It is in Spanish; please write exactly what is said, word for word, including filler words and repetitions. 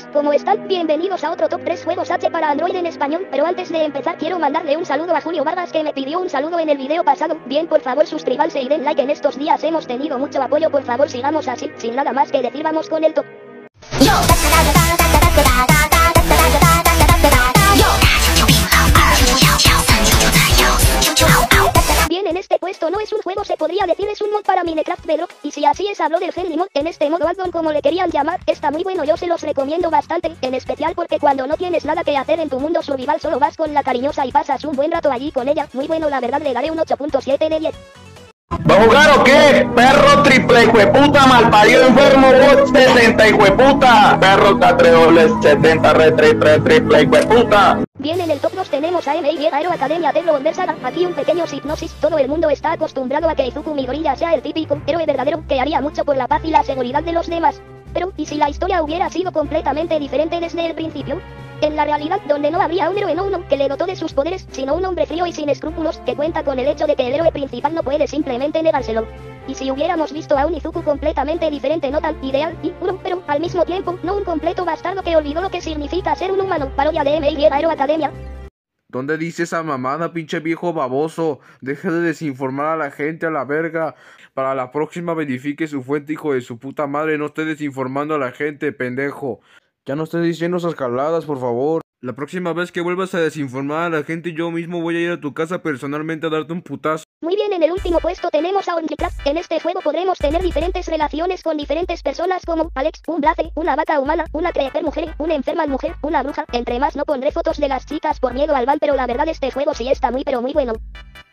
amigos, ¿cómo están? Bienvenidos a otro top tres juegos H para Android en español, pero antes de empezar quiero mandarle un saludo a Julio Vargas que me pidió un saludo en el video pasado. Bien, por favor suscríbanse y den like, en estos días hemos tenido mucho apoyo, por favor sigamos así. Sin nada más que decir, vamos con el top. Bien, en este puesto no es un juego, se podría decir es un mod para Minecraft Bedrock, y si así es hablo del Henry Mod. En este modo addon, como le querían llamar, está muy bueno, yo se los recomiendo bastante, en especial porque cuando no tienes nada que hacer en tu mundo survival solo vas con la cariñosa y pasas un buen rato allí con ella. Muy bueno, la verdad le daré un ocho punto siete de diez. ¿Va a jugar o qué? Perro triple hijueputa, malparido enfermo, bot sesenta hijueputa, perro catreoles setenta re triple triple hijueputa. Bien, en el top dos tenemos a M I Aero Academia Teclo Conversada. Aquí un pequeño hipnosis. Todo el mundo está acostumbrado a que Izuku Midoriya sea el típico héroe verdadero que haría mucho por la paz y la seguridad de los demás. Pero, ¿y si la historia hubiera sido completamente diferente desde el principio? En la realidad, donde no habría un héroe no uno que le dotó de sus poderes, sino un hombre frío y sin escrúpulos, que cuenta con el hecho de que el héroe principal no puede simplemente negárselo. Y si hubiéramos visto a un Izuku completamente diferente, no tan ideal y puro, pero al mismo tiempo, no un completo bastardo que olvidó lo que significa ser un humano. Parodia de M I Aero Academia. ¿Dónde dice esa mamada, pinche viejo baboso? Deja de desinformar a la gente, a la verga. Para la próxima verifique su fuente, hijo de su puta madre. No esté desinformando a la gente, pendejo. Ya no estés diciendo esas caladas, por favor. La próxima vez que vuelvas a desinformar a la gente, yo mismo voy a ir a tu casa personalmente a darte un putazo. Muy bien, en el último puesto tenemos a OnlyCraft. En este juego podremos tener diferentes relaciones con diferentes personas como Alex, un Blaze, una vaca humana, una creeper mujer, una enferma mujer, una bruja, entre más. No pondré fotos de las chicas por miedo al ban, pero la verdad este juego sí está muy pero muy bueno.